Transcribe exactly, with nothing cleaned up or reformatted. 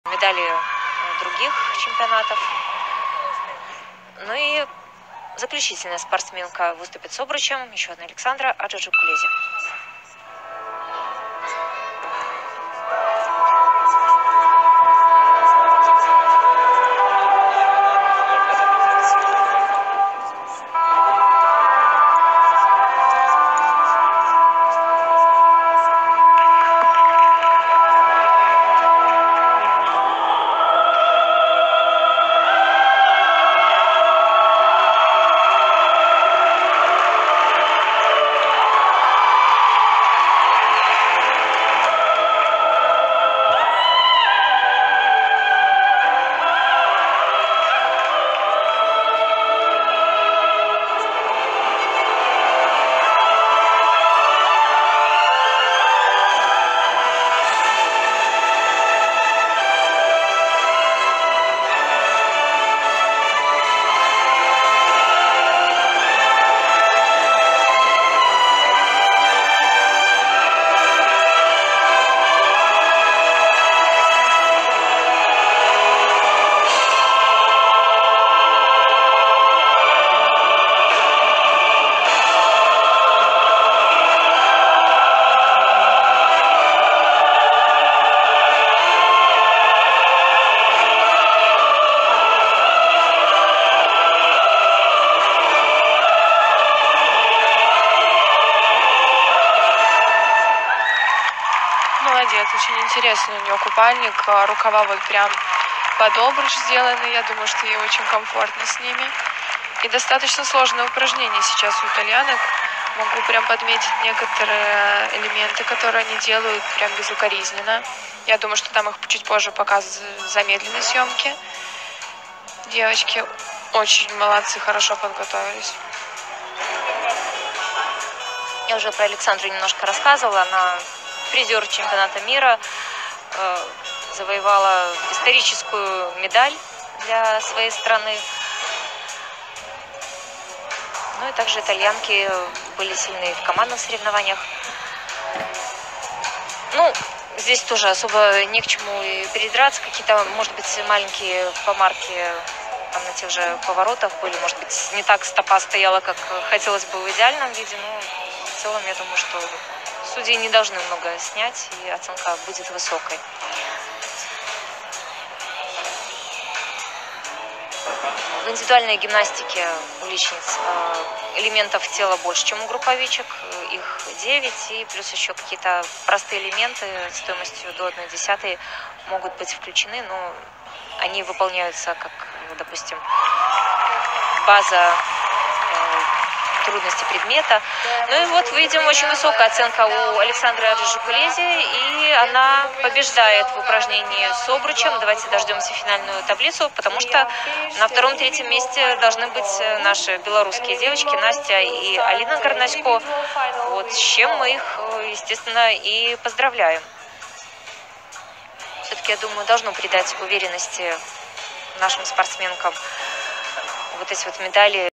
медали других чемпионатов. Ну и заключительная спортсменка выступит с обручем, еще одна Александра Аджиджукулезе. Молодец, очень интересный у нее купальник, рукава вот прям под обруч сделаны, я думаю, что ей очень комфортно с ними. И достаточно сложное упражнение сейчас у итальянок. Могу прям подметить некоторые элементы, которые они делают прям безукоризненно. Я думаю, что там их чуть позже покажут в замедленной съемке. Девочки очень молодцы, хорошо подготовились. Я уже про Александру немножко рассказывала. Она призер чемпионата мира, э, завоевала историческую медаль для своей страны. Ну и также итальянки были сильны в командных соревнованиях. Ну, здесь тоже особо не к чему и передраться. Какие-то, может быть, маленькие помарки там на тех же поворотах были. Может быть, не так стопа стояла, как хотелось бы в идеальном виде. Но в целом, я думаю, что судьи не должны много снять, и оценка будет высокой. В индивидуальной гимнастике у личниц элементов тела больше, чем у групповичек. Их девять, и плюс еще какие-то простые элементы стоимостью до одной десятой могут быть включены, но они выполняются как, допустим, база трудности предмета. Ну и вот видим очень высокая оценка у Александры Аджиджукулезе, и она побеждает в упражнении с обручем. Давайте дождемся финальную таблицу, потому что на втором-третьем месте должны быть наши белорусские девочки Настя и Алина Горнасько. Вот, с чем мы их, естественно, и поздравляем. Все-таки, я думаю, должно придать уверенности нашим спортсменкам вот эти вот медали.